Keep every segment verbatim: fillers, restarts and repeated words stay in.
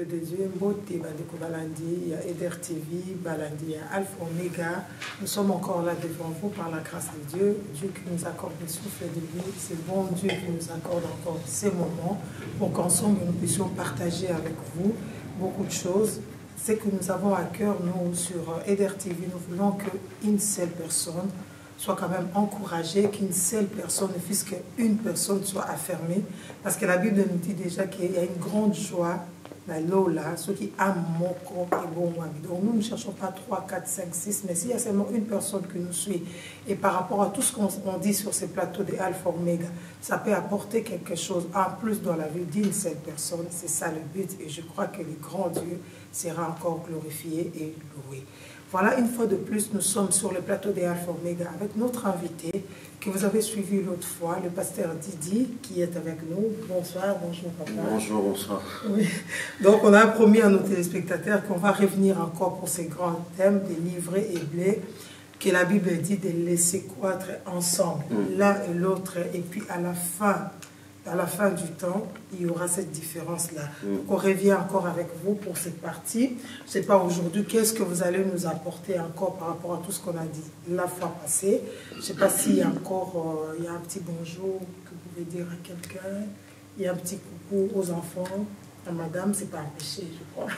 peuple de Dieu, Mbote, Bandeko Balandi, il y a Eder T V, Balandi, il y a Alpha Omega. Nous sommes encore là devant vous par la grâce de Dieu. Dieu qui nous accorde le souffle de vie, c'est bon Dieu qui nous accorde encore ces moments pour qu'ensemble nous puissions partager avec vous beaucoup de choses. C'est que nous avons à cœur, nous, sur Eder T V, nous voulons qu'une seule personne soit quand même encouragée, qu'une seule personne, ne fût-ce qu'une personne soit affermée. Parce que la Bible nous dit déjà qu'il y a une grande joie dans l'eau-là, ceux qui aiment mon corps et bon moi. Donc nous ne cherchons pas trois, quatre, cinq, six, mais s'il y a seulement une personne qui nous suit, et par rapport à tout ce qu'on dit sur ces plateaux de Alpha Omega, ça peut apporter quelque chose en plus dans la vie d'une seule personne. C'est ça le but, et je crois que le grand Dieu sera encore glorifié et loué. Voilà, une fois de plus, nous sommes sur le plateau des Alpha Omega avec notre invité que vous avez suivi l'autre fois, le pasteur Didi, qui est avec nous. Bonsoir, bonjour papa. Bonjour, bonsoir. Oui. Donc on a promis à nos téléspectateurs qu'on va revenir encore pour ces grands thèmes des livrets et blés, que la Bible dit de laisser croître ensemble, mm. l'un et l'autre, et puis à la fin, à la fin du temps, il y aura cette différence-là. Mm. Donc on revient encore avec vous pour cette partie. Je ne sais pas aujourd'hui, qu'est-ce que vous allez nous apporter encore par rapport à tout ce qu'on a dit la fois passée. Je ne sais pas s'il y a encore euh, il y a un petit bonjour que vous pouvez dire à quelqu'un. Il y a un petit coucou aux enfants, à madame, c'est pas un péché, je crois.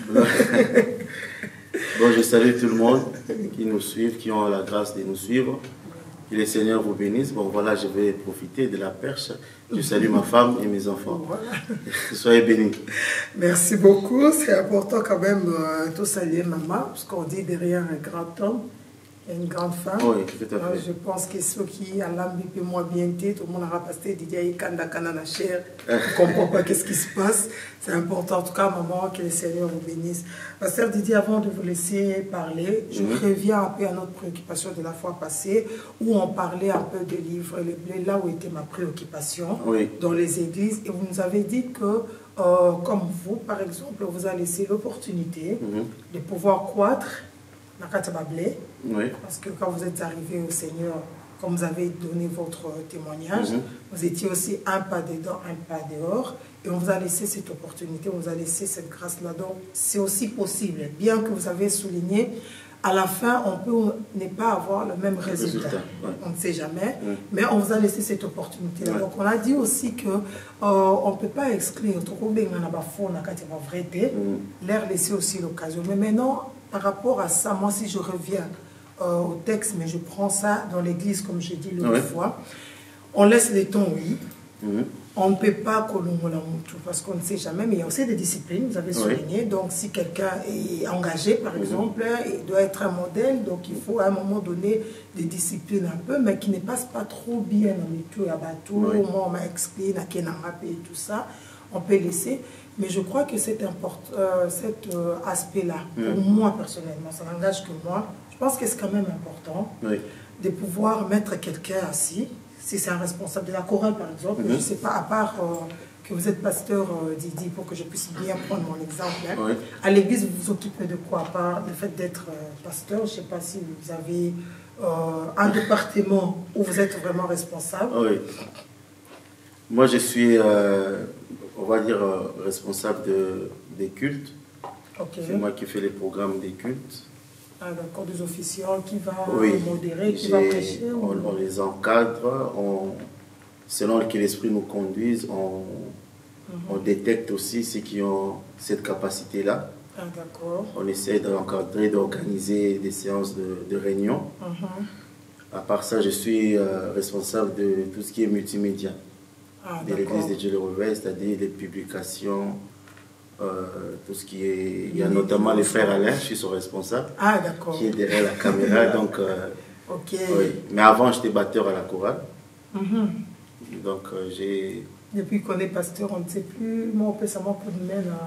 Bon, je salue tout le monde qui nous suit, qui ont la grâce de nous suivre. Que le Seigneur vous bénisse. Bon, voilà, je vais profiter de la perche. Je salue ma femme et mes enfants. Voilà. Soyez bénis. Merci beaucoup. C'est important quand même euh, de saluer maman, parce qu'on dit derrière un grand homme, il y a une grande femme. Oui, tout à fait. Alors, je pense que ceux qui, à l'âme, peu moins bien été, tout le monde aura passé Didier Kanda Kana la chair, ne comprend pas qu'est-ce qui se passe. C'est important, en tout cas, maman, que le Seigneur vous bénisse. Pasteur Didier, avant de vous laisser parler, je mm-hmm. reviens un peu à notre préoccupation de la fois passée, où on parlait un peu de livres et les blés, là où était ma préoccupation, oui. dans les églises. Et vous nous avez dit que, euh, comme vous, par exemple, on vous a laissé l'opportunité mm-hmm. de pouvoir croître. Oui. Parce que quand vous êtes arrivé au Seigneur, comme vous avez donné votre témoignage, mm-hmm. vous étiez aussi un pas dedans, un pas dehors, et on vous a laissé cette opportunité, on vous a laissé cette grâce-là. Donc, c'est aussi possible, bien que vous avez souligné, à la fin, on peut ne pas avoir le même résultat. résultat ouais. On ne sait jamais, ouais. mais on vous a laissé cette opportunité-là. Ouais. Donc, on a dit aussi que euh, on ne peut pas exclure, l'air laisser aussi l'occasion. Mais maintenant, par rapport à ça, moi, si je reviens euh, au texte, mais je prends ça dans l'église, comme j'ai dit l'autre ouais. fois, on laisse les temps, oui. Mm-hmm. On ne peut pas colombola tout parce qu'on ne sait jamais, mais il y a aussi des disciplines, vous avez souligné. Oui. Donc, si quelqu'un est engagé, par mm-hmm. exemple, il doit être un modèle, donc il faut à un moment donné des disciplines un peu, mais qui ne passent pas trop bien dans les tout, à bateau, oui. moi, on m'a expliqué, et tout ça, on peut laisser. Mais je crois que cet, euh, cet euh, aspect-là, mm. pour moi personnellement, ça n'engage que moi, je pense que c'est quand même important oui. de pouvoir mettre quelqu'un assis, si c'est un responsable de la chorale par exemple, mm-hmm. je ne sais pas, à part euh, que vous êtes pasteur euh, Didi, pour que je puisse bien prendre mon exemple, hein. oui. à l'église vous vous occupez de quoi, à part le fait d'être euh, pasteur, je ne sais pas si vous avez euh, un département où vous êtes vraiment responsable. Oui. Moi je suis... Euh... on va dire, euh, responsable de, des cultes. Okay. C'est moi qui fais les programmes des cultes. Ah, d'accord, des officiants qui va oui. modérer, qui va prêcher. On, ou... on les encadre, on, selon que l'esprit nous conduise, on, mm-hmm. on détecte aussi ceux qui ont cette capacité-là. Ah, d'accord. On essaie d'encadrer, d'organiser des séances de, de réunion. Mm-hmm. À part ça, je suis euh, responsable de tout ce qui est multimédia. Ah, de l'église de Dieu le Réveil, c'est-à-dire les publications, euh, tout ce qui est... Il y a notamment les frères Alain, je suis son responsable, ah, d'accord. qui est derrière la caméra. donc, euh, okay. oui. Mais avant, j'étais batteur à la chorale. Mm-hmm. Donc, euh, j'ai... Depuis qu'on est pasteur, on ne sait plus. Moi, on peut savoir pour nous mêmes.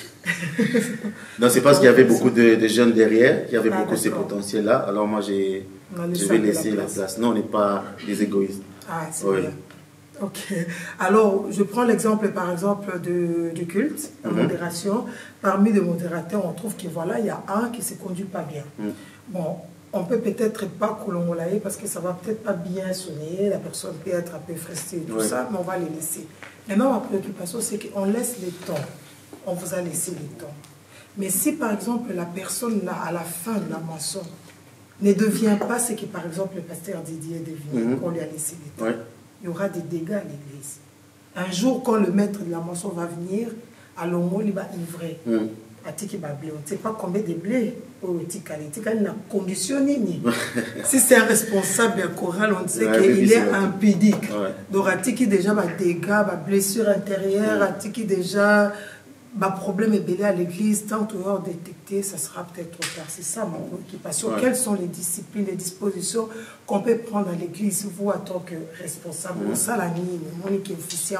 Non, c'est parce qu'il y avait beaucoup de, de jeunes derrière, qui avaient ah, beaucoup ces potentiels-là. Alors moi, j'ai, je vais laisser la place. la place. Non, on n'est pas des égoïstes. Ah, c'est oui. bien. Ok. Alors, je prends l'exemple, par exemple, de, du culte, la mm-hmm. modération. Parmi les modérateurs, on trouve que voilà, il y a un qui ne se conduit pas bien. Mm. Bon, on peut peut-être pas colomolayer parce que ça va peut-être pas bien sonner, la personne peut être un peu frustrée et tout oui. ça, mais on va les laisser. Maintenant, ma préoccupation, c'est qu'on laisse les temps. On vous a laissé les temps. Mais si par exemple la personne là, à la fin de la moisson ne devient pas ce que par exemple le pasteur Didier devient, mm-hmm. qu'on lui a laissé des temps, ouais. il y aura des dégâts à l'église. Un jour, quand le maître de la moisson va venir, à l'homo, il va ivrer. Mm. On ne sait pas combien de blé au Tikali. Tikali n'a conditionné. Si c'est un responsable choral, on sait ouais, qu'il est impudique. Ouais. Donc, Atiki déjà des dégâts, des blessures intérieures, Atiki déjà des problèmes à l'église. Tant que vous détecter, ça sera peut-être trop tard. C'est ça ma préoccupation. Ouais. Quelles sont les disciplines, les dispositions qu'on peut prendre à l'église, vous, en tant que responsable, mm. ça, la nuit, Monique officier,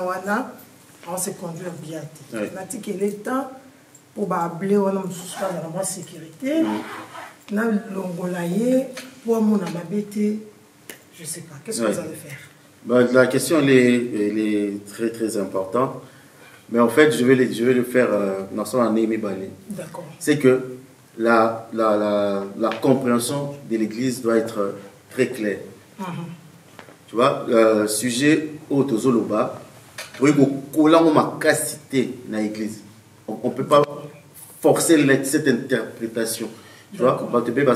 on se conduire bien. Atiki, il est temps. Pour blé on a dans la sécurité na longolaye pour mon amabete je sais pas qu'est-ce que ouais. vous allez faire. Ben, la question elle est, elle est très très importante mais en fait je vais le, je vais le faire euh, dans son année balé. D'accord. C'est que la, la, la, la compréhension de l'église doit être très claire. Mm-hmm. Tu vois euh, sujet au tozoloba pour que cola ma capacité dans l'église on ne peut pas forcer cette interprétation. Tu vois,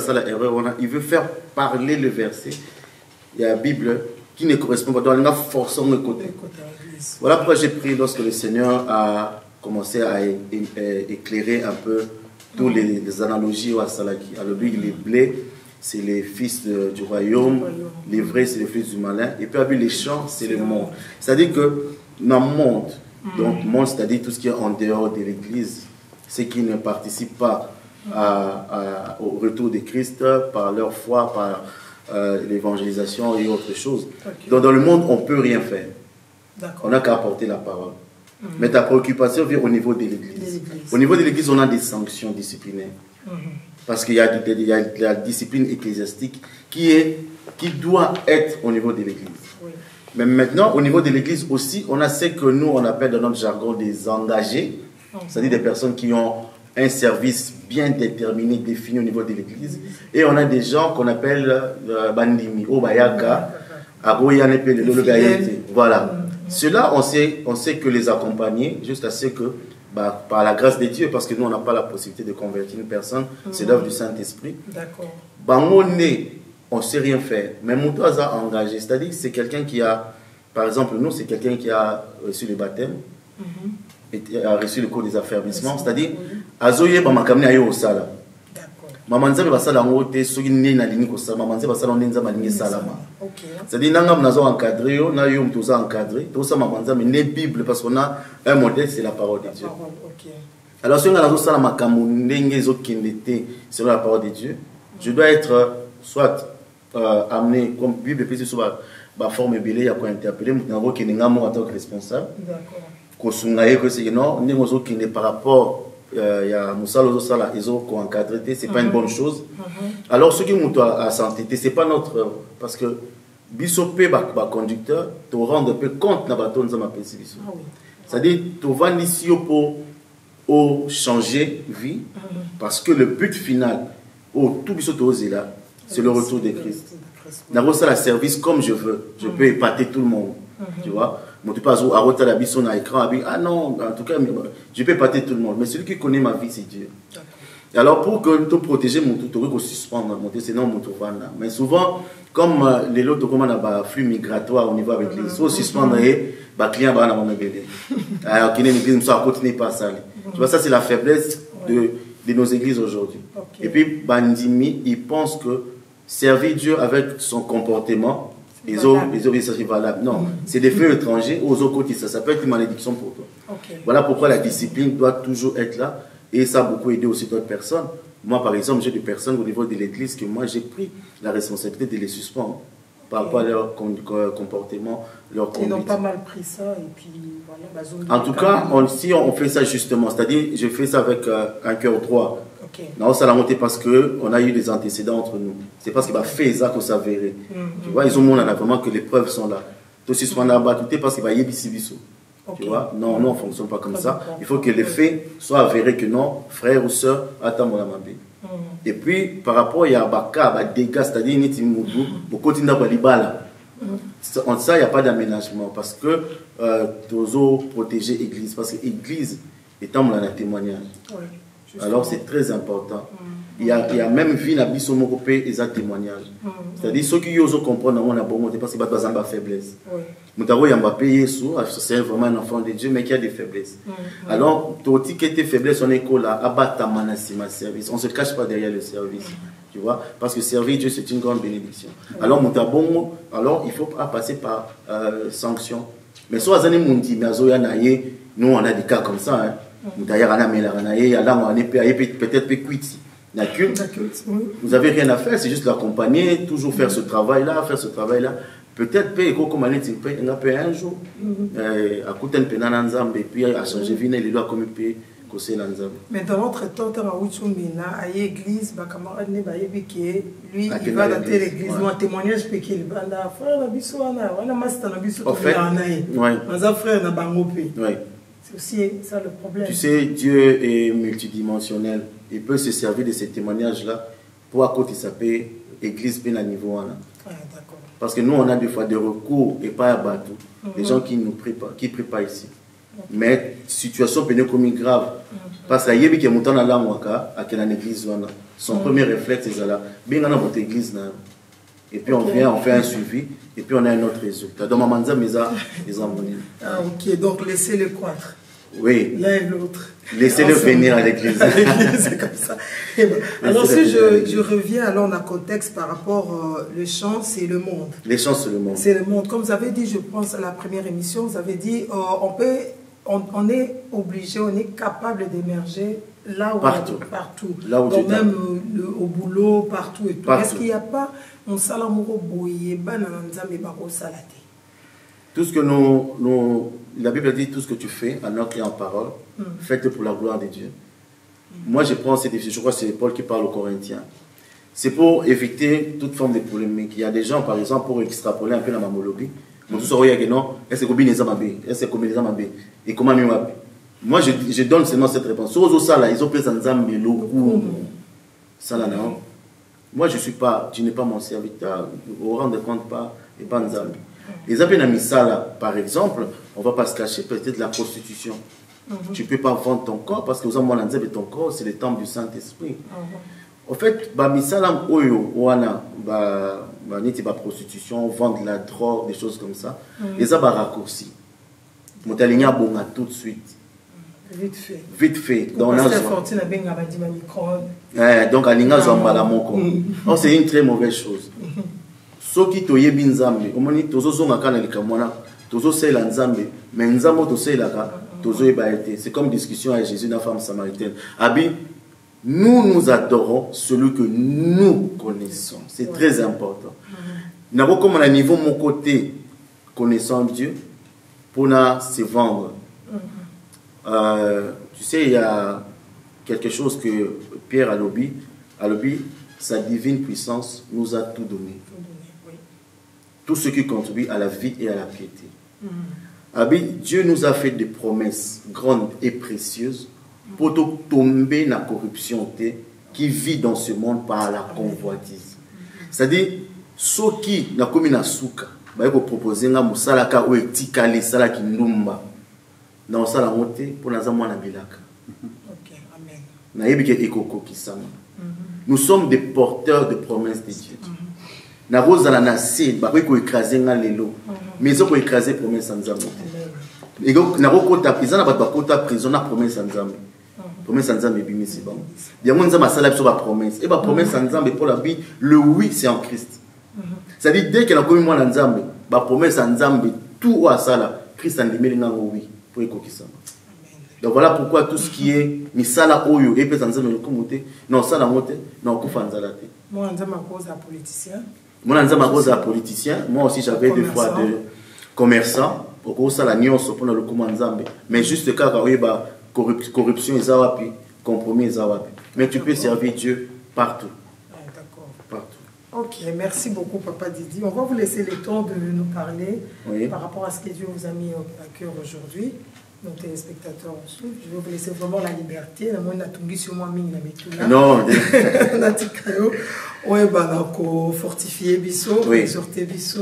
il veut faire parler le verset. Il y a la Bible qui ne correspond pas. Donc, il a forcé le côté. Voilà pourquoi j'ai pris lorsque le Seigneur a commencé à éclairer un peu toutes les, les analogies au Salaki. Alors, lui, les blés, c'est les fils de, du royaume. Les vrais, c'est les fils du malin. Et puis, les champs, c'est le monde. C'est-à-dire que dans le monde, donc, monde, c'est-à-dire tout ce qui est en dehors de l'Église, ceux qui ne participent pas à, à, au retour de Christ par leur foi, par euh, l'évangélisation et autre chose. Okay. Donc, dans le monde, on ne peut rien faire. On n'a qu'à apporter la parole. Mm-hmm. Mais ta préoccupation vient au niveau de l'Église. Au niveau de l'Église, on a des sanctions disciplinaires. Mm-hmm. Parce qu'il y, y, y a la discipline ecclésiastique qui, est, qui doit être au niveau de l'Église. Oui. Mais maintenant, au niveau de l'Église aussi, on a ce que nous, on appelle dans notre jargon des engagés. C'est-à-dire des personnes qui ont un service bien déterminé, défini au niveau de l'Église. Et on a des gens qu'on appelle euh, Bandimi, Obayaka, Agoyane, le Gaïté. Voilà. Ceux-là, on sait, on sait que les accompagner, juste à ce que, bah, par la grâce de Dieu, parce que nous, on n'a pas la possibilité de convertir une personne, c'est l'œuvre du Saint-Esprit. D'accord. Bah, on ne sait rien faire. Mais Moutou a engagé. C'est-à-dire que c'est quelqu'un qui a, par exemple, nous, c'est quelqu'un qui a reçu le baptême. Mm-hmm. Et a reçu le cours des affermissements, c'est-à-dire azoye ba makamni ayo osala. D'accord. Maman nzambe basala ngote soki nne na lingi ko sala maman nzambe basala ndenza malingi salama. OK. C'est-à-dire nanga mnazo encadrer yo na yo mtoza encadrer, to sa maman nzambe ne Bible parce qu'on a un modèle c'est la parole de Dieu. OK. Alors si on a nazo sala makamu ndenge zo kindete selon la parole de Dieu, je dois être soit euh, amené comme Bible peut sur ba forme belé ya ko interpeller mtango keninga mo en tant que responsable. D'accord. Non, par rapport à Moussa Lozosala, ils ont encadré, c'est pas une bonne chose. Alors, ce qui nous a s'entêté, c'est pas notre. Parce que Bissopé, le conducteur, te rendre peu compte de la bâtonne de ma perception. C'est-à-dire, tu vas ici pour changer vie, parce que le but final, au tout là, c'est le retour de Christ. D'abord, ça, la service comme je veux. Je peux épater tout le monde. Tu vois? Ah non, en tout cas, je peux épater tout le monde. Mais celui qui connaît ma vie, c'est Dieu. Et alors, pour que te protéger, mon tout, tu dois suspendre, sinon mon tout va. Mais souvent, comme les lots, comme on a un flux migratoire au niveau avec les autres, suspendre, les clients vont avoir un bébé. Alors, qui n'est pas continuer pas ça. Tu vois, ça, c'est la faiblesse de, de nos églises aujourd'hui. Okay. Et puis, Bandimi, il pense que servir Dieu avec son comportement, ils ont des valables. Non, mm-hmm. c'est des faits étrangers aux autres côtés. Ça, ça peut être une malédiction pour toi. Okay. Voilà pourquoi la discipline doit toujours être là. Et ça a beaucoup aidé aussi d'autres personnes. Moi, par exemple, j'ai des personnes au niveau de l'église que moi, j'ai pris la responsabilité de les suspendre par rapport okay. à leur comportement, leur conduite. Ils ont pas mal pris ça. Et puis, voilà, la zone en tout cas, on, si on fait ça justement, c'est-à-dire, je fais ça avec euh, un cœur droit. Okay. Non, ça l'a monté parce qu'on a eu des antécédents entre nous. C'est parce qu'il va faire ça qu'on s'avérait. Mm-hmm. Tu vois, ils ont montré vraiment que les preuves sont là. Tout ce qu'on a battu parce qu'il va y avoir des okay. Tu vois, non, non, on ne fonctionne pas comme ça. ça. Il faut que les faits soient avérés que non, frère ou soeur, attends mon amabé. Mm-hmm. Et puis, par rapport à Baka, des dégâts, c'est-à-dire, il y a beaucoup de balibala. En ça, il n'y a pas d'aménagement parce que euh, tu dois protéger l'église. Parce que l'église est un témoignage. Oui. Alors c'est très important. Il y, a, il y a même vie dans biso moko et ça témoignage. C'est-à-dire ceux qui osent comprendre on a bon parce que pas de faiblesse. Moutaro yamba payé sous, c'est vraiment un enfant de Dieu mais qui a des faiblesses. Alors toi qui tes faiblesses on est là abattre ma service. On se cache pas derrière le service. Tu vois, parce que servir Dieu c'est une grande bénédiction. Alors moutabo alors il faut pas passer par euh, sanction. Mais soit azani mundi mais azoya naie, nous on a des cas comme ça hein. Moutaya rana mela naie, alors on est peut-être peut quitter. Vous n'avez rien à faire, c'est juste l'accompagner, toujours faire ce travail-là, faire ce travail-là. Peut-être que comme on a payé un jour, à côté de Pénananzam, et puis à changer de vie, il doit comme payer. Mais dans notre temps, il y a une église, lui, il va dans l'église, un témoignage, il va c'est aussi ça le problème. Tu sais, Dieu est multidimensionnel. Il peut se servir de ces témoignages-là pour à côté s'appeler église bien à niveau. Ah, parce que nous, on a des fois des recours et pas à bateau. Mm -hmm. Des gens qui ne prient pas, qui prient pas ici. Okay. Mais situation peut être comme grave. Mm -hmm. Parce qu'il y a des gens qui sont dans waka à quelle église son mm -hmm. premier réflexe c'est là. Bien dans votre église là. Et puis okay. on vient, on fait un suivi et puis on a un autre résultat. Donc maman dit les amours. Ah ok, donc laissez-les croître. Oui. L'un et l'autre. Laissez-le venir à l'église. C'est comme ça. Ben, alors si je, je reviens alors dans le contexte par rapport euh, le chant, c'est le monde. Les chants, c'est le monde. C'est le monde. Comme vous avez dit, je pense à la première émission, vous avez dit, euh, on peut, on, on est obligé, on est capable d'émerger là où partout. partout. Là où donc même euh, le, au boulot, partout et tout. Est-ce qu'il n'y a pas un salamouro boye bananzambe bako salate? Tout ce que nous, nous, la Bible dit tout ce que tu fais en notre en parole, mm. faites pour la gloire de Dieu. Mm. Moi je prends cette décision, je crois que c'est Paul qui parle aux Corinthiens. C'est pour éviter toute forme de polémique. Il y a des gens par exemple pour extrapoler un peu la mamologie. Mon tout que non, est-ce que bien les amabé, est-ce que les amabé et comment mieux. Moi je, je donne seulement cette réponse. Aux ça là, ils ont pris Nzambe loku. Ça là non. Moi je suis pas, tu n'es pas mon serviteur, au rang de compte pas et pas Nzambe. Les amis là, par exemple, on ne va pas se cacher peut-être la prostitution. Mm-hmm. Tu ne peux pas vendre ton corps parce que vous avez ton corps, c'est le temple du Saint-Esprit. Mm-hmm. En fait, misala oyo wana ba ba niti ba prostitution, vendre la drogue, des choses comme ça. Mm-hmm. Les abats raccourcis. Montalinia bonga tout de suite. Vite fait. Vite fait. Donc donc alinga zambala moko. Oh, c'est une très mauvaise chose. Ce qui toye bin Nzambe, omoni tozo zonga kana likamwana, tozo sela Nzambe, mais Nzambe to sela ka, tozo ebaete. C'est comme discussion avec Jésus la femme samaritaine. Abi, nous nous adorons celui que nous connaissons. C'est très important. N'abo comme à niveau mon côté connaissant Dieu pour na se vendre. Euh, tu sais il y a quelque chose que Pierre a lobby, a lobby, sa divine puissance nous a tout donné. Tout ce qui contribue à la vie et à la piété. Mm. Abi, Dieu nous a fait des promesses grandes et précieuses pour tomber dans la corruption qui vit dans ce monde par la convoitise. C'est-à-dire, ceux qui n'ont commis na souka, ils vont proposer un musalaka ou etikali salaki numba. Dans ça la montée pour nous avoir na bilaka. Ok, amen. Na yebike ekoko kisama. Nous sommes des porteurs de promesses de Dieu. Mm-hmm. Na rosa la nasi ba ko écraser nga lelo mais ils ont écraser promesse Nzambe et donc na ko ta prison na ba ko ta prison na promesse Nzambe promesse Nzambe bi misi ba ya mo Nzambe sala biso ba promesse et ba promesse Nzambe pour la vie le oui c'est en Christ c'est à dire dès que la commis moi Nzambe ba promesse Nzambe tout wa sala Christ en limeli nga oui pour ekokisama. Donc voilà pourquoi tout ce qui est misala oyo et peut Nzambe le komote non ça la mote non ko fanzala te moi Nzambe cause politicien. Moi, je suis un politicien. Moi aussi, j'avais des fois de commerçants. Pour ça, la nuance pour le commandant. Mais juste quand il y a corruption, compromis, mais tu peux servir Dieu partout. D'accord. Partout. Ok, merci beaucoup, Papa Didi. On va vous laisser le temps de nous parler oui. par rapport à ce que Dieu vous a mis à cœur aujourd'hui. Nos téléspectateurs aussi. Je vais vous laisser vraiment la liberté. Non. Oui, bah, fortifier biso, exhorter biso.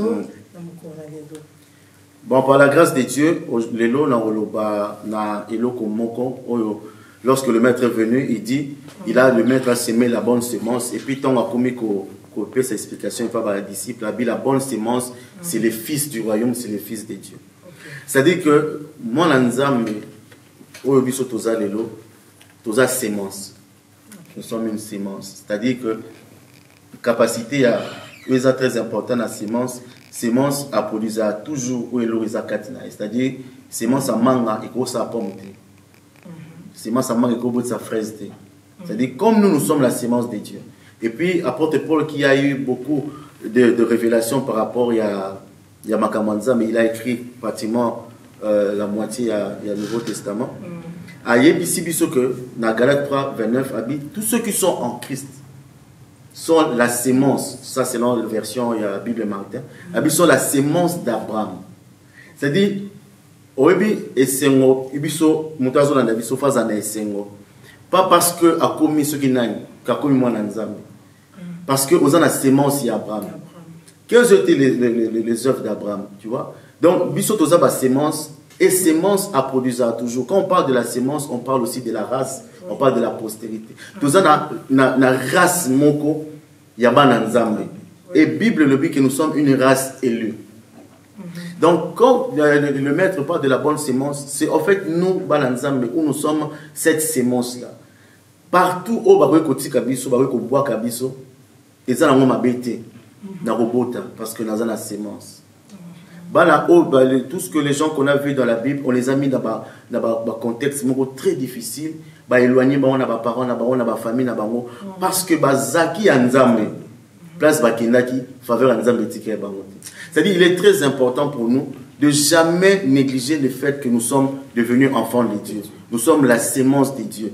Bon, par la grâce de Dieu, lelo na oloba na eloko moko oyo lorsque le maître est venu, il dit, il a, le maître a semé la bonne semence, et puis tant a commis qu'on peut cette explication par les disciples, la bonne semence, c'est les fils du royaume, c'est les fils de Dieu. Okay. C'est-à-dire que, moi, l'anzambe, au biso toza lelo, toza semence. Nous sommes une semence. C'est-à-dire que, capacité à, est très importante la semence, semence a produit toujours où est l'orisa katina. C'est-à-dire, semence à manga et gros sa pomme. Semence à manga et gros sa fraise. C'est-à-dire, comme nous, nous sommes la semence de Dieu. Et puis, apôtre Paul, qui a eu beaucoup de, de révélations par rapport à, à Makamanza, mais il a écrit pratiquement euh, la moitié à, à Nouveau Testament. A ici, que dans Galates trois, vingt-neuf, tous ceux qui sont en Christ sont la sémence, ça c'est dans la version il y a la Bible Martin, ils sont la sémence d'Abraham. C'est-à-dire, pas parce que a commis ce qui n'a pas commis moi dans parce que vous avez la sémence d'Abraham. Quelles étaient les, les, les, les œuvres d'Abraham, tu vois? Donc, biso toza la sémence, et sémence a produit ça toujours. Quand on parle de la sémence, on parle aussi de la race, on parle de la postérité. Toza na, na, na race moko, yaba na nzambe. Et Bible le dit que nous sommes une race élue. Donc, quand le, le, le maître parle de la bonne sémence, c'est en fait nous, Balanzambe, où nous sommes cette sémence-là. Partout où bawe koti kabiso, bawe ko bois kabiso, et ça n'a pas bêté, na robota, parce que nous avons la sémence. Bana oh, bah, le, tout ce que les gens qu'on a vu dans la Bible, on les a mis dans un contexte très difficile, bah éloigné, bah on a ba parents, on a ba famille, na bango, parce que bah zaki anzambe, place ba kendaki, faveur anzambe tike bango. C'est-à-dire, il est très important pour nous de jamais négliger le fait que nous sommes devenus enfants de Dieu. Nous sommes la sémence de Dieu.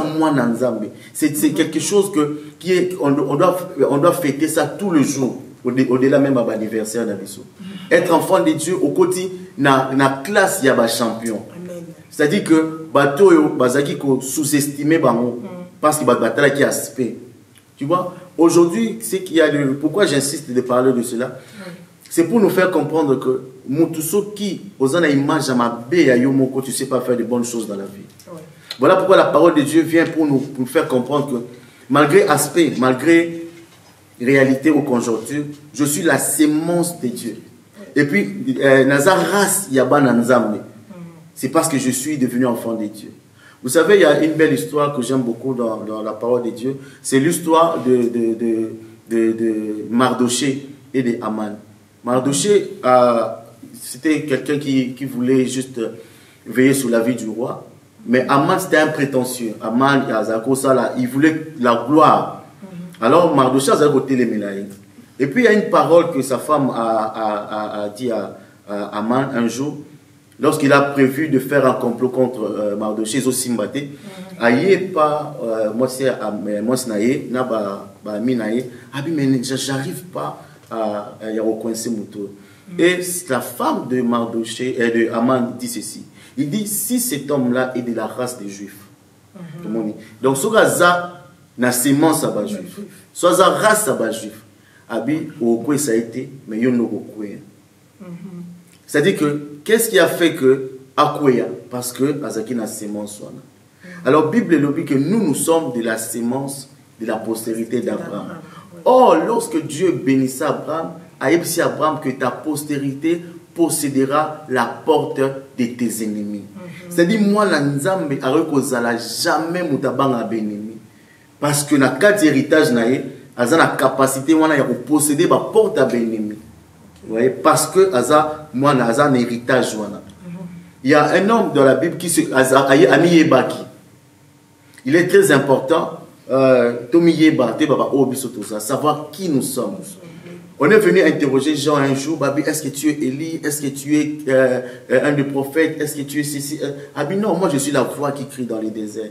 C'est quelque chose que, qui est, on, on, doit, on doit fêter ça tous les jours, au-delà même de l'anniversaire d'Abisso. Être enfant de Dieu, au côté, dans la classe, il y a des champions. C'est-à-dire que, bateau, bazaki ko sous-estimé parce qu'il y a bataille qui aspect. Tu vois, aujourd'hui, c'est qu'il y a le, pourquoi j'insiste de parler de cela? C'est pour nous faire comprendre que Moutuso qui, aux en a image à ma bé à Yomoko, tu ne sais pas faire de bonnes choses dans la vie. Ouais. Voilà pourquoi la parole de Dieu vient pour nous, pour nous faire comprendre que malgré aspect, malgré réalité ou conjoncture, je suis la sémence de Dieu. Ouais. Et puis, Nazaras Yaba Nanzambe, c'est parce que je suis devenu enfant de Dieu. Vous savez, il y a une belle histoire que j'aime beaucoup dans, dans la parole de Dieu. C'est l'histoire de, de, de, de, de Mardoché et de Aman. Mardoché, euh, c'était quelqu'un qui, qui voulait juste veiller sur la vie du roi. Mais Aman, c'était un prétentieux. Aman, il voulait la gloire. Alors, Mardoché a côté les ménailles. Et puis, il y a une parole que sa femme a, a, a, a dit à, à Aman un jour, lorsqu'il a prévu de faire un complot contre euh, Mardoché, ils ont simbaté. Aïe, pas, moi, c'est moi, c'est naïe, n'a pas, bah, mi naïe. Ah, mais j'arrive pas à y recoincer Mouto. Et la femme de Mardoché, et de Aman dit ceci. Il dit, si cet homme-là est de la race des Juifs. Mm -hmm. Donc, soit ça, na sémence à bas juif. Soit ça, race à bas juif. Abi, au quoi ça a été, mais yon no quoi. C'est-à-dire que, qu'est-ce qui a fait que, Akwea, parce que, Azaki na sémence. Alors, la Bible nous dit que nous, nous sommes de la sémence de la postérité d'Abraham. Or, lorsque Dieu bénissait Abraham, Aïbsi Abraham, que ta postérité possédera la porte de tes ennemis. Mm-hmm. C'est-à-dire, moi, la Nzambe, a jamais moutabanga bénimi. Parce que dans quatre héritages, nae, aza la capacité, moi, de posséder la porte à bénimi. Vous voyez, parce que aza, moi, aza un héritage, wana. Il y a un homme dans la Bible qui se, aza, Ami Yebaki. Il est très important. Euh, savoir qui nous sommes. On est venu interroger Jean un jour, est-ce que tu es Élie, est-ce que tu es euh, un des prophètes, est-ce que tu es ceci? Ah bien non, moi je suis la voix qui crie dans les déserts.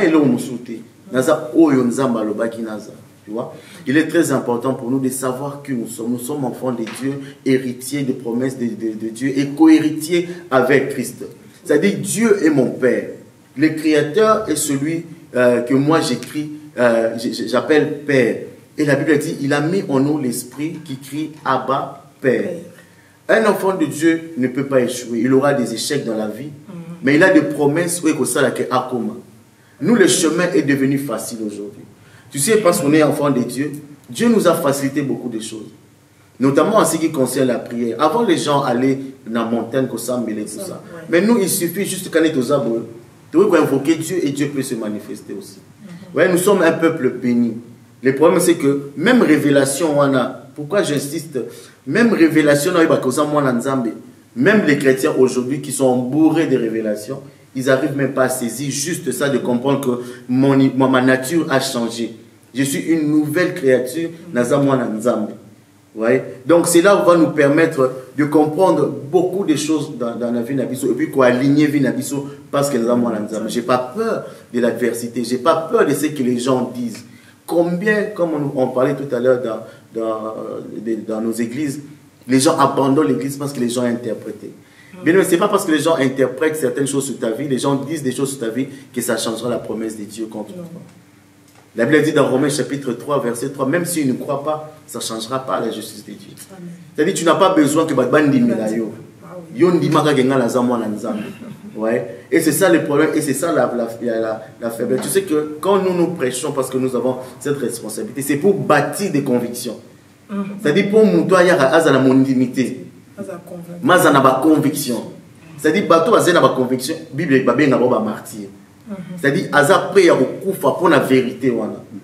Tu vois? Il est très important pour nous de savoir qui nous sommes. Nous sommes enfants de Dieu, héritiers des promesses de, de, de Dieu et co-héritiers avec Christ. C'est-à-dire Dieu est mon Père. Le Créateur est celui euh, que moi j'écris. Euh, j'appelle Père. Et la Bible dit, il a mis en nous l'esprit qui crie Abba, Père. Un enfant de Dieu ne peut pas échouer. Il aura des échecs dans la vie, mm-hmm. mais il a des promesses où il y a Nous, le chemin est devenu facile aujourd'hui. Tu sais, parce qu'on est enfant de Dieu, Dieu nous a facilité beaucoup de choses. Notamment en ce qui concerne la prière. Avant, les gens allaient dans la montagne, comme ça, mêler tout ça. Ouais. Mais nous, il suffit juste qu'on est aux arbres. Tu veux invoquer Dieu et Dieu peut se manifester aussi. Mm-hmm. Ouais, nous sommes un peuple béni. Le problème, c'est que même révélation, on a. Pourquoi j'insiste? Même révélation, même les chrétiens aujourd'hui qui sont bourrés de révélations, ils n'arrivent même pas à saisir juste ça, de comprendre que mon, mon, ma nature a changé. Je suis une nouvelle créature. Mm-hmm. Ouais. Donc cela va nous permettre de comprendre beaucoup de choses dans, dans la vie d'Abisso et puis quoi aligner vie d'Abisso parce que nous avons l'ensemble. J'ai pas peur de l'adversité, j'ai pas peur de ce que les gens disent. Combien, comme on, on parlait tout à l'heure dans, dans, dans nos églises, les gens abandonnent l'église parce que les gens ont interprété. Mais non, c'est pas parce que les gens interprètent certaines choses sur ta vie, les gens disent des choses sur ta vie que ça changera la promesse de Dieu contre toi. La Bible dit dans Romains chapitre trois, verset trois, même s'ils ne croient pas, ça ne changera pas la justice de Dieu. C'est-à-dire tu n'as pas besoin que Batban dimina yo. Yo ndimaka genga la zamwa na nzambe. Ouais. Et c'est ça le problème, et c'est ça la, la, la, la faiblesse. Tu sais que quand nous nous prêchons, parce que nous avons cette responsabilité, c'est pour bâtir des convictions. C'est-à-dire pour nous, toi, il y a la mondialité. Mais il y a ma conviction. C'est-à-dire, bateau, il y a ma conviction. La Bible est bien martyr. C'est-à-dire, après, il y a beaucoup pour la vérité.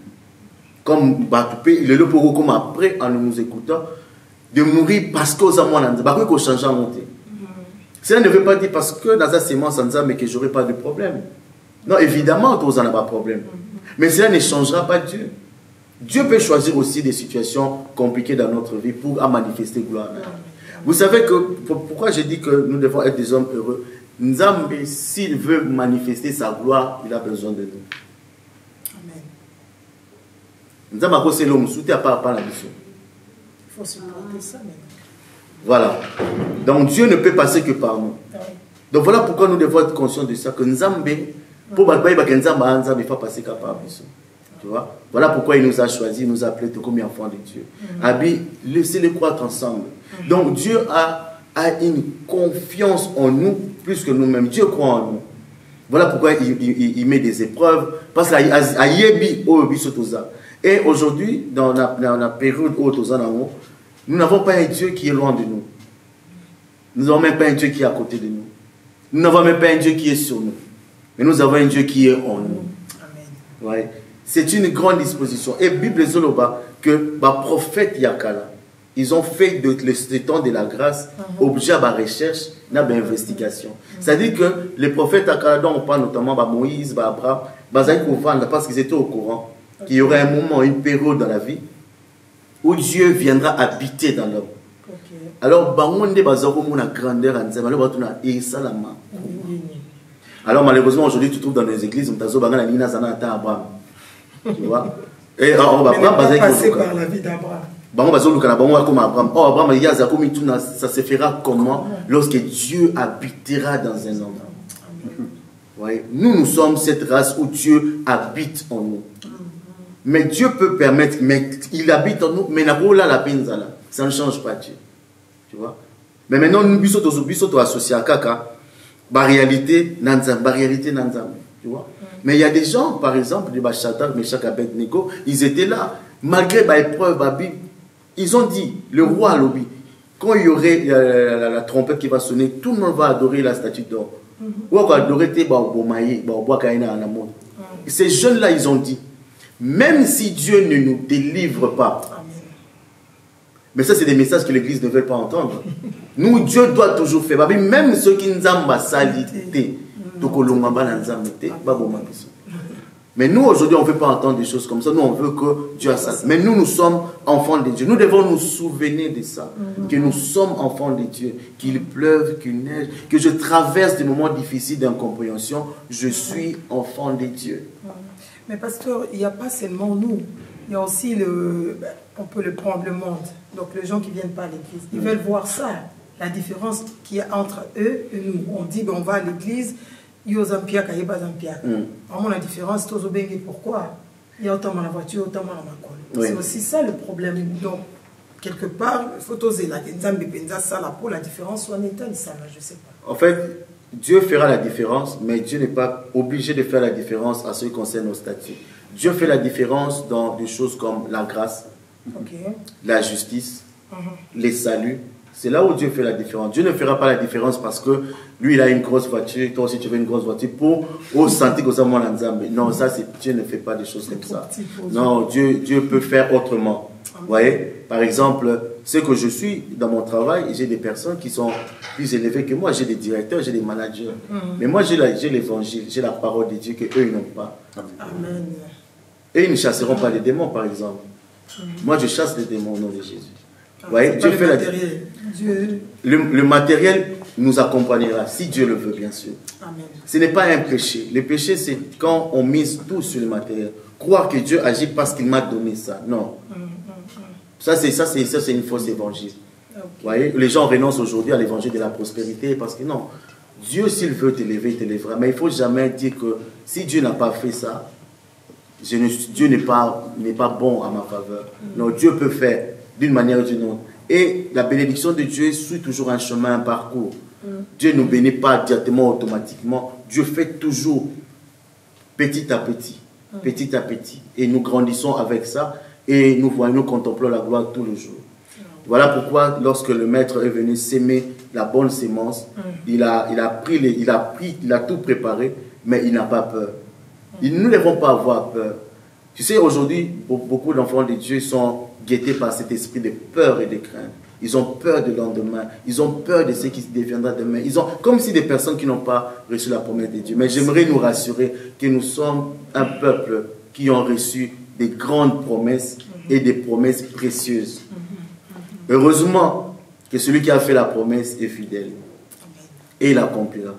Comme il est là pour comme après, en nous écoutant, de mourir parce que nous avons changé à monter. Cela ne veut pas dire parce que dans sa sémence, mais que je n'aurai pas de problème. Non, évidemment, nous n'avons pas de problème. Mais cela ne changera pas Dieu. Dieu peut choisir aussi des situations compliquées dans notre vie pour manifester gloire. Vous savez que, pourquoi j'ai dit que nous devons être des hommes heureux? Nzambe, s'il veut manifester sa gloire, il a besoin de nous. Amen. Nzambe, c'est l'homme, soutien à part la mission. Il faut supporter ça maintenant. Voilà. Donc Dieu ne peut passer que par nous. Donc voilà pourquoi nous devons être conscients de ça, que Nzambe, pour que Nzambe, il faut passer que par nous. Tu vois? Voilà pourquoi il nous a choisis, il nous a appelés comme enfants de Dieu. Mm-hmm. Abi, laissez-les croître ensemble. Mm-hmm. Donc Dieu a, a une confiance en nous plus que nous-mêmes. Dieu croit en nous. Voilà pourquoi il, il, il met des épreuves. Parce qu'il y a Yebi au Bisotoza. Et aujourd'hui, dans la, dans la période où nous n'avons pas un Dieu qui est loin de nous. Nous n'avons même pas un Dieu qui est à côté de nous. Nous n'avons même pas un Dieu qui est sur nous. Mais nous avons un Dieu qui est en nous. Amen. Ouais. C'est une grande disposition. Et Bible Zoloba, que le prophète Yakala, ils ont fait de, le temps de la grâce uh-huh. objet à la recherche, à l'investigation. Uh-huh. C'est-à-dire que les prophètes Yakala, dont on parle notamment de Moïse, de Abraham, parce qu'ils étaient au courant okay. qu'il y aurait un moment, une période dans la vie où Dieu viendra habiter dans l'homme. Okay. Alors, alors malheureusement, aujourd'hui, tu trouves dans les églises, Abraham. Tu vois? Et on va pas passer par la vie d'Abraham. Ça se fera comment lorsque Dieu habitera dans un homme. Ouais. Nous, nous sommes cette race où Dieu habite en nous. Mais Dieu peut permettre, mais il habite en nous, mais ça ne change pas Dieu. Tu vois? Mais maintenant, nous sommes associés à Kaka, la réalité, la réalité, tu vois? Mais il y a des gens, par exemple, de Bachatar, Meshach, Abednego, ils étaient là. Malgré l'épreuve, ils ont dit, le roi Lobi, quand il y aurait la, la, la, la trompette qui va sonner, tout le monde va adorer la statue d'or. Ou on va adorer ces jeunes-là, ils ont dit, même si Dieu ne nous délivre pas, mais ça, c'est des messages que l'Église ne veut pas entendre. Nous, Dieu doit toujours faire. Même ceux qui nous ont salité. Mais nous aujourd'hui on ne veut pas entendre des choses comme ça. Nous on veut que Dieu a ça. Mais nous nous sommes enfants de Dieu. Nous devons nous souvenir de ça. Que nous sommes enfants de Dieu. Qu'il pleuve, qu'il neige, que je traverse des moments difficiles d'incompréhension. Je suis enfant de Dieu. Mais pasteur, il n'y a pas seulement nous. Il y a aussi le, on peut le prendre le monde. Donc les gens qui viennent pas à l'église, ils veulent voir ça. La différence qu'il y a entre eux et nous. On dit ben, on va à l'église. Il y a vraiment la différence, pourquoi il y a autant dans la voiture, autant dans la colle. Oui. C'est aussi ça le problème. Donc, quelque part, il faut oser la ça la différence soit en état, ça, je ne sais pas. En fait, Dieu fera la différence, mais Dieu n'est pas obligé de faire la différence à ce qui concerne nos statuts. Dieu fait la différence dans des choses comme la grâce, okay. la justice, uh-huh. les saluts. C'est là où Dieu fait la différence. Dieu ne fera pas la différence parce que lui, il a une grosse voiture, toi aussi tu veux une grosse voiture pour au sentir que ça mon ensemble. Non, ça, Dieu ne fait pas des choses comme ça. Non, Dieu, Dieu peut faire autrement. Vous voyez, par exemple, ce que je suis dans mon travail, j'ai des personnes qui sont plus élevées que moi. J'ai des directeurs, j'ai des managers. Mm. Mais moi, j'ai l'évangile, j'ai la parole de Dieu qu'eux, ils n'ont pas. Amen. Et ils ne chasseront pas les démons, par exemple. Mm. Moi, je chasse les démons au nom de Jésus. Vous voyez, Dieu fait la... Dieu... Le, le matériel nous accompagnera, si Dieu le veut, bien sûr. Amen. Ce n'est pas un péché. Le péché, c'est quand on mise tout sur le matériel. Croire que Dieu agit parce qu'il m'a donné ça. Non. Mm, mm, mm. Ça, c'est ça, c'est ça, c'est une fausse évangile. Okay. Vous voyez, les gens renoncent aujourd'hui à l'évangile de la prospérité parce que non. Dieu, s'il veut t'élever, il t'élèvera. Mais il ne faut jamais dire que si Dieu n'a pas fait ça, je ne, Dieu n'est pas, n'est pas bon à ma faveur. Mm. Non, Dieu peut faire d'une manière ou d'une autre. Et la bénédiction de Dieu suit toujours un chemin, un parcours. Mm. Dieu ne bénit pas directement, automatiquement. Dieu fait toujours petit à petit, mm. petit à petit. Et nous grandissons avec ça. Et nous voyons, nous contemplons la gloire tous les jours. Mm. Voilà pourquoi, lorsque le maître est venu s'aimer la bonne sémence, mm. il, a, il, a pris les, il, a pris, il a tout préparé, mais il n'a pas peur. Mm. Nous ne devons pas avoir peur. Tu sais, aujourd'hui, beaucoup d'enfants de Dieu sont guettés par cet esprit de peur et de crainte. Ils ont peur du lendemain. Ils ont peur de ce qui se deviendra demain. Ils ont, comme si des personnes qui n'ont pas reçu la promesse de Dieu. Mais j'aimerais nous rassurer que nous sommes un peuple qui ont reçu des grandes promesses et des promesses précieuses. Heureusement que celui qui a fait la promesse est fidèle. Et il accomplira.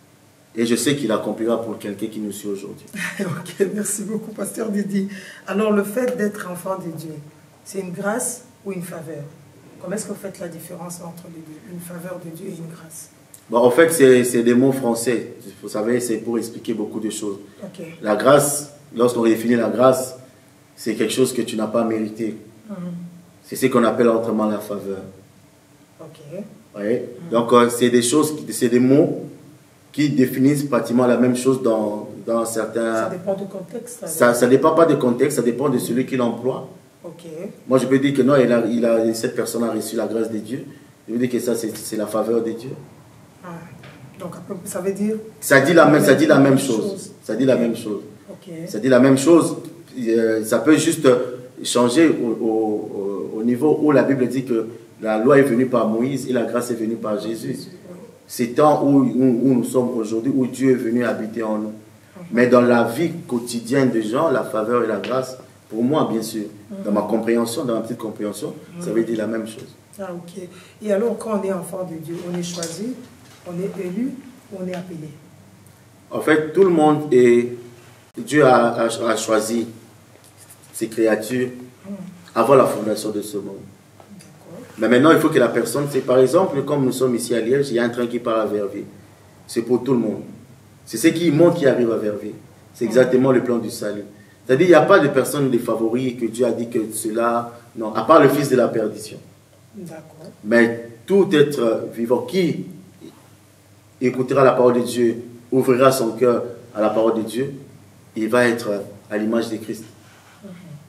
Et je sais qu'il accomplira pour quelqu'un qui nous suit aujourd'hui. Ok, merci beaucoup, Pasteur Didi. Alors, le fait d'être enfant de Dieu, c'est une grâce ou une faveur? Comment est-ce que vous faites la différence entre les deux? Une faveur de Dieu et une grâce? Bon, en fait, c'est des mots français. Vous savez, c'est pour expliquer beaucoup de choses. Okay. La grâce, lorsqu'on définit la grâce, c'est quelque chose que tu n'as pas mérité. Mm-hmm. C'est ce qu'on appelle autrement la faveur. Ok. Oui. Mm-hmm. Donc, euh, c'est des choses, c'est des mots qui définissent pratiquement la même chose dans, dans certains... Ça dépend du contexte. Ça ne dépend pas du contexte, ça dépend de celui qui l'emploie. Okay. Moi, je peux dire que non, il a, il a, cette personne a reçu la grâce de Dieu. Je veux dire que ça, c'est la faveur de Dieu. Ah. Donc, ça veut dire... Ça dit la même, ça dit la même chose. chose. Ça dit okay. la même chose. Okay. Ça dit la même chose. Ça peut juste changer au, au, au niveau où la Bible dit que la loi est venue par Moïse et la grâce est venue par Jésus. C'est temps où, où, où nous sommes aujourd'hui, où Dieu est venu habiter en nous. Okay. Mais dans la vie quotidienne des gens, la faveur et la grâce, pour moi, bien sûr, mm-hmm. dans ma compréhension, dans ma petite compréhension, mm-hmm. ça veut dire la même chose. Ah, ok. Et alors, quand on est enfant de Dieu, on est choisi, on est élu, on est appelé? En fait, tout le monde est... Dieu a, a, a choisi ses créatures mm. avant la fondation de ce monde. Mais maintenant, il faut que la personne... C'est par exemple, comme nous sommes ici à Liège, il y a un train qui part à Verviers. C'est pour tout le monde. C'est ce qui monte qui arrive à Verviers. C'est exactement mm. le plan du salut. C'est-à-dire, il n'y a pas de personne défavorie que Dieu a dit que cela... Non, à part le fils de la perdition. D'accord. Mais tout être vivant qui écoutera la parole de Dieu, ouvrira son cœur à la parole de Dieu, il va être à l'image de Christ. Mm-hmm.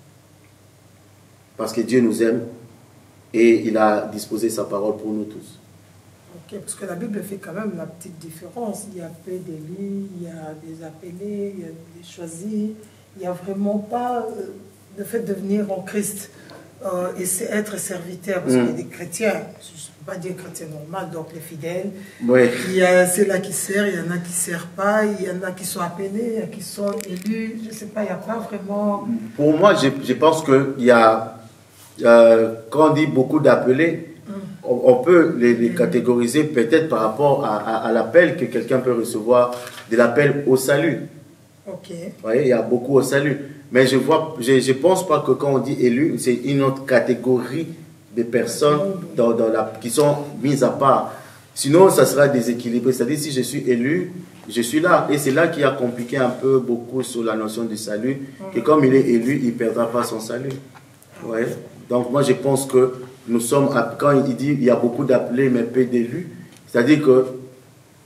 Parce que Dieu nous aime et il a disposé sa parole pour nous tous. Ok, parce que la Bible fait quand même la petite différence. Il y a peu d'élus, il y a des appelés, il y a des choisis. Il n'y a vraiment pas euh, le fait de venir en Christ euh, et c'est être serviteur. Parce mm. qu'il y a des chrétiens, je ne peux pas dire chrétiens normal, donc les fidèles. Ouais. Il y a ceux-là qui servent, il y en a qui ne servent pas, il y en a qui sont appelés, il y en a qui sont élus. Je ne sais pas, il n'y a pas vraiment... Pour moi, je, je pense qu'il y a, euh, quand on dit beaucoup d'appelés, mm. on, on peut les, les catégoriser peut-être par rapport à, à, à l'appel que quelqu'un peut recevoir, de l'appel au salut. Ok. Vous voyez, il y a beaucoup au salut. Mais je vois, je ne pense pas que quand on dit élu, c'est une autre catégorie de personnes dans, dans la, qui sont mises à part. Sinon, ça sera déséquilibré. C'est-à-dire, si je suis élu, je suis là. Et c'est là qui a compliqué un peu beaucoup sur la notion du salut. Que comme il est élu, il ne perdra pas son salut. Vous voyez? Donc, moi, je pense que nous sommes, quand il dit il y a beaucoup d'appelés, mais peu d'élus, c'est-à-dire que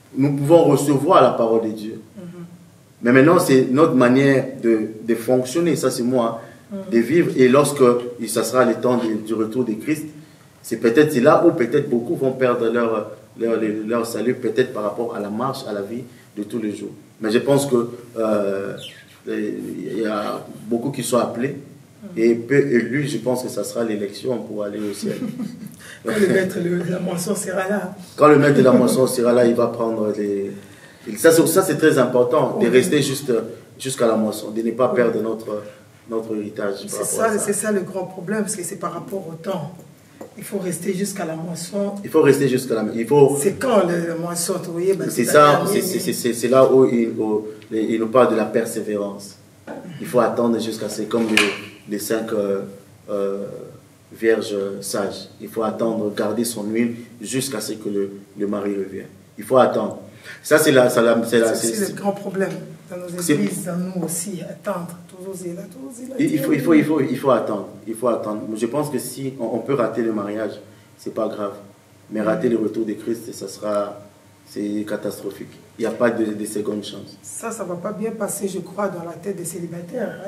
nous pouvons recevoir la parole de Dieu. Mm-hmm. Mais maintenant, c'est notre manière de, de fonctionner, ça c'est moi, mm-hmm. de vivre. Et lorsque ça sera le temps de, du retour de Christ, c'est peut-être là où peut-être beaucoup vont perdre leur, leur, leur salut, peut-être par rapport à la marche, à la vie de tous les jours. Mais je pense que euh, il y a beaucoup qui sont appelés et peu élus. Je pense que ça sera l'élection pour aller au ciel. Quand le maître de la moisson sera là. Quand le maître de la moisson sera là, il va prendre les... Ça, ça c'est très important, de rester juste jusqu'à la moisson, de ne pas perdre notre, notre héritage. C'est ça, c'est ça le grand problème, parce que c'est par rapport au temps. Il faut rester jusqu'à la moisson. Il faut rester jusqu'à la moisson. C'est quand la moisson, vous voyez, ben c'est ça, c'est là où il, où il nous parle de la persévérance. Il faut attendre jusqu'à ce, comme les, les cinq euh, euh, vierges sages. Il faut attendre, garder son huile jusqu'à ce que le, le mari revienne. Il faut attendre. Ça, c'est la, c'est la, c'est la, c'est le grand problème dans nos églises, dans nous aussi, attendre. Toujours là, toujours là. Il faut, il faut, il faut, il faut attendre. Il faut attendre. Je pense que si on, on peut rater le mariage, c'est pas grave. Mais rater le retour de Christ, ça sera, c'est catastrophique. Il n'y a pas de, de seconde chance. Ça, ça va pas bien passer, je crois, dans la tête des célibataires.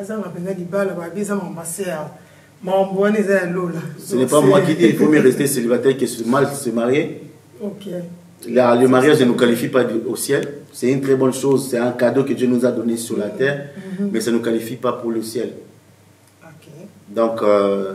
Ce n'est pas moi qui dis, il faut mieux rester célibataire que se mal se marier. Ok. Là, le mariage ne nous qualifie pas au ciel. C'est une très bonne chose. C'est un cadeau que Dieu nous a donné sur la terre. Mm-hmm. Mais ça ne nous qualifie pas pour le ciel. Okay. Donc, euh,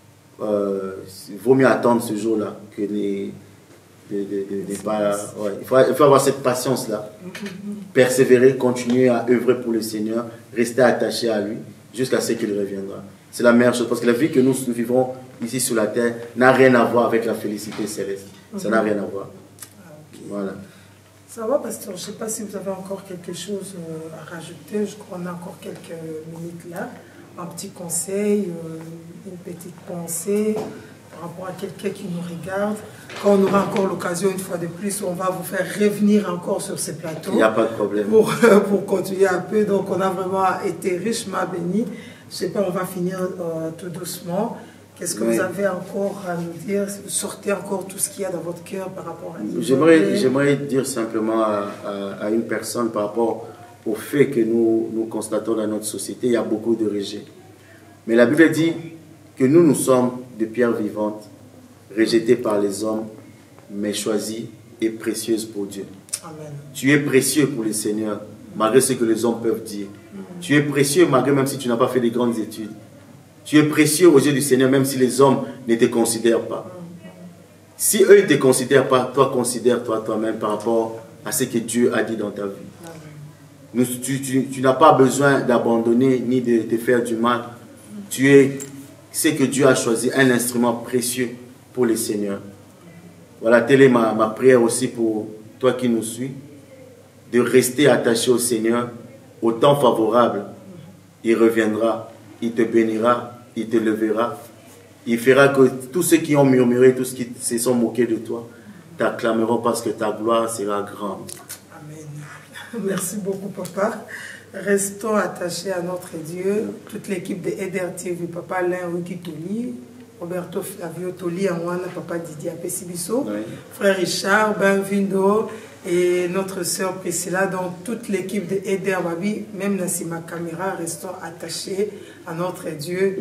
euh, il vaut mieux attendre ce jour-là que les, de, de, de, de pas... Ouais. Il, faut, il faut avoir cette patience-là. Mm-hmm. Persévérer, continuer à œuvrer pour le Seigneur, rester attaché à lui jusqu'à ce qu'il reviendra. C'est la meilleure chose. Parce que la vie que nous, nous vivons ici sur la terre n'a rien à voir avec la félicité céleste. Mm-hmm. Ça n'a rien à voir. Voilà. Ça va, pasteur. Je ne sais pas si vous avez encore quelque chose à rajouter. Je crois qu'on a encore quelques minutes là. Un petit conseil, une petite pensée par rapport à quelqu'un qui nous regarde. Quand on aura encore l'occasion, une fois de plus, on va vous faire revenir encore sur ces plateaux. Il n'y a pas de problème. Pour, pour continuer un peu. Donc, on a vraiment été richement bénis. Je ne sais pas, on va finir euh, tout doucement. Qu'est-ce que oui. vous avez encore à nous dire? Sortez encore tout ce qu'il y a dans votre cœur par rapport à... J'aimerais dire simplement à, à, à une personne par rapport au fait que nous, nous constatons dans notre société, il y a beaucoup de rejet. Mais la Bible dit que nous, nous sommes des pierres vivantes, rejetées par les hommes, mais choisies et précieuses pour Dieu. Amen. Tu es précieux pour le Seigneur, malgré ce que les hommes peuvent dire. Mm. Tu es précieux malgré même si tu n'as pas fait de grandes études. Tu es précieux aux yeux du Seigneur, même si les hommes ne te considèrent pas. Si eux ne te considèrent pas, toi, considère-toi toi-même par rapport à ce que Dieu a dit dans ta vie. Nous, tu tu, tu n'as pas besoin d'abandonner ni de te faire du mal. Tu es ce que Dieu a choisi, un instrument précieux pour le Seigneur. Voilà, telle est ma, ma prière aussi pour toi qui nous suis, de rester attaché au Seigneur au temps favorable. Il reviendra, il te bénira, il te levera. Il fera que tous ceux qui ont murmuré, tous ceux qui se sont moqués de toi, t'acclameront parce que ta gloire sera grande. Amen. Merci beaucoup, papa. Restons attachés à notre Dieu. Toute l'équipe de Eder T V, papa Alain Wikitoli, Roberto Flavio Toli, Anwana, papa Didier Apesibiso, oui. Frère Richard, Benvindo et notre sœur Priscilla, donc toute l'équipe de Eder Babi, même Nassima Caméra, restons attachés à notre Dieu.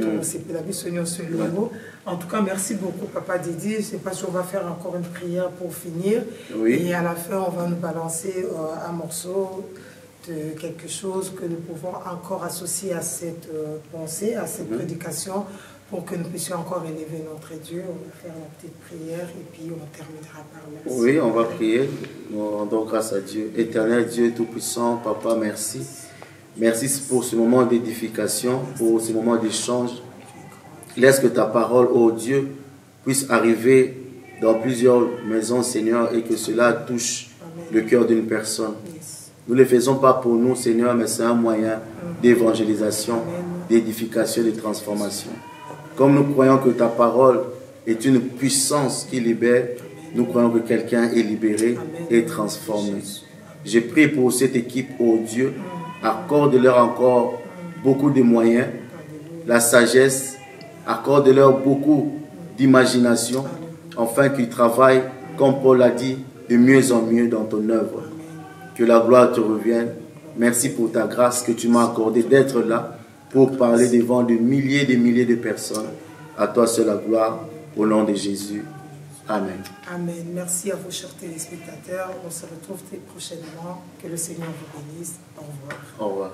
Mm. En tout cas, merci beaucoup, papa Didier. Je ne sais pas si on va faire encore une prière pour finir. Oui. Et à la fin, on va nous balancer euh, un morceau de quelque chose que nous pouvons encore associer à cette euh, pensée, à cette mm. prédication, pour que nous puissions encore élever notre Dieu. On va faire la petite prière et puis on terminera par merci. Oui, on va prier. Nous rendons grâce à Dieu. Éternel Dieu Tout-Puissant, Papa, merci. Merci pour ce moment d'édification, pour ce moment d'échange. Laisse que ta parole, ô Dieu, puisse arriver dans plusieurs maisons, Seigneur, et que cela touche Amen. Le cœur d'une personne. Yes. Nous ne le faisons pas pour nous, Seigneur, mais c'est un moyen d'évangélisation, d'édification, de transformation. Comme nous croyons que ta parole est une puissance qui libère, nous croyons que quelqu'un est libéré et transformé. Je prie pour cette équipe, ô Dieu, accorde-leur encore beaucoup de moyens, la sagesse, accorde-leur beaucoup d'imagination, afin qu'ils travaillent, comme Paul l'a dit, de mieux en mieux dans ton œuvre. Que la gloire te revienne. Merci pour ta grâce que tu m'as accordée d'être là pour parler devant de milliers et des milliers de personnes. À toi seul la gloire, au nom de Jésus. Amen. Amen. Merci à vous, chers téléspectateurs. On se retrouve très prochainement. Que le Seigneur vous bénisse. Au revoir. Au revoir.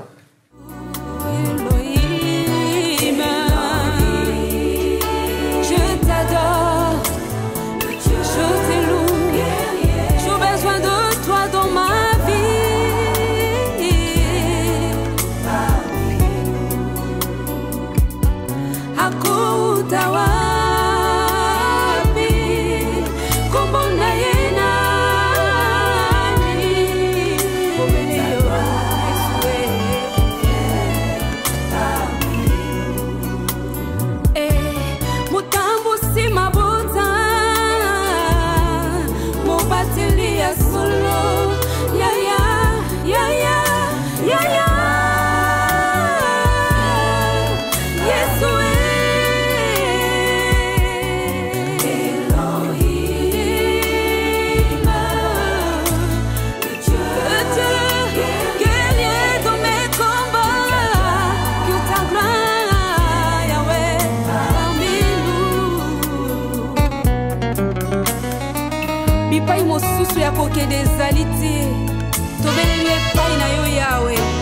Je t'adore, je t'éloue, j'ai besoin de toi dans ma vie. Hakuta wapi, kumbona yena Bipai mosusu ya koke des aliti, tobelele pai na yo Yahweh.